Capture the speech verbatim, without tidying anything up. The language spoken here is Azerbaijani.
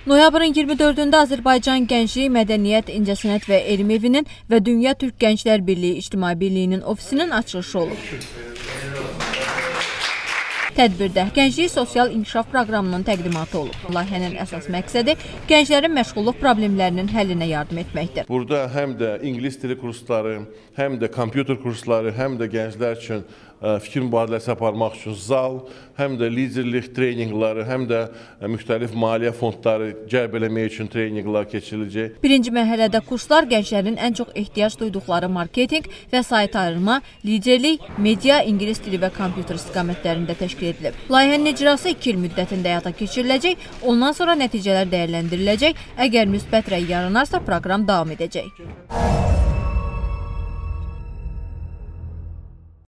Noyabrın iyirmi dördündə Azərbaycan Gənclik, Mədəniyyət, İncəsənət və Elm Evinin və Dünya Türk Gənclər Birliyi İctimai Birliyinin ofisinin açılışı olub. Tədbirdə Gənclik Sosial İnkişaf Proqramının təqdimatı olub. Layihənin əsas məqsədi gənclərin məşğulluq problemlərinin həllinə yardım etməkdir. Burada həm də ingilis dili kursları, həm də kompüter kursları, həm də gənclər üçün fikir mübadiləsi aparmaq üçün zal, həm də liderlik treyninqları, həm də müxtəlif maliyyə fondları cəlb eləmək üçün treyninqlar keçiriləcək. Birinci mərhələdə kurslar gənclərin ən çox ehtiyac duyduqları marketinq, vəsait ayırma, liderlik, media, ingilis dili və kompüter istiqamətlərində təşkil edilib. Layihənin icrası iki il müddətində həyata keçiriləcək, ondan sonra nəticələr dəyərləndiriləcək. Əgər müsbət rəy yaranarsa, proqram davam edəcək.